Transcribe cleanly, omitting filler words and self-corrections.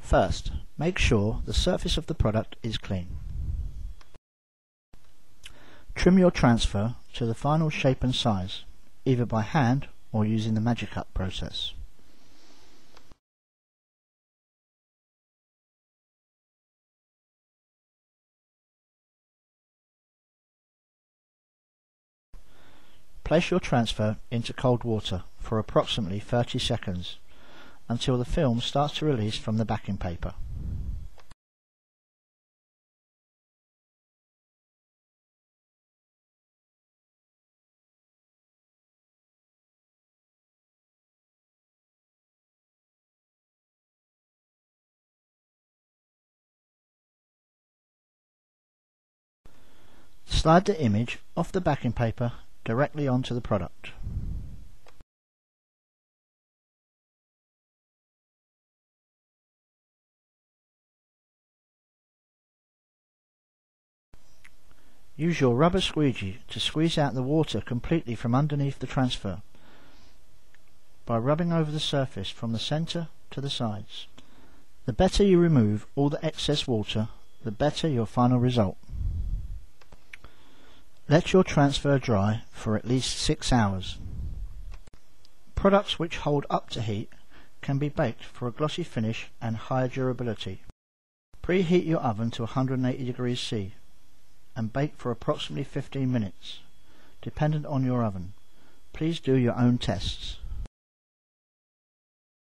First, make sure the surface of the product is clean. Trim your transfer to the final shape and size, either by hand or using the Magic Cut process. Place your transfer into cold water for approximately 30 seconds until the film starts to release from the backing paper. Slide the image off the backing paper directly onto the product. Use your rubber squeegee to squeeze out the water completely from underneath the transfer by rubbing over the surface from the center to the sides. The better you remove all the excess water, the better your final result. Let your transfer dry for at least 6 hours. Products which hold up to heat can be baked for a glossy finish and higher durability. Preheat your oven to 180 degrees C and bake for approximately 15 minutes, dependent on your oven. Please do your own tests.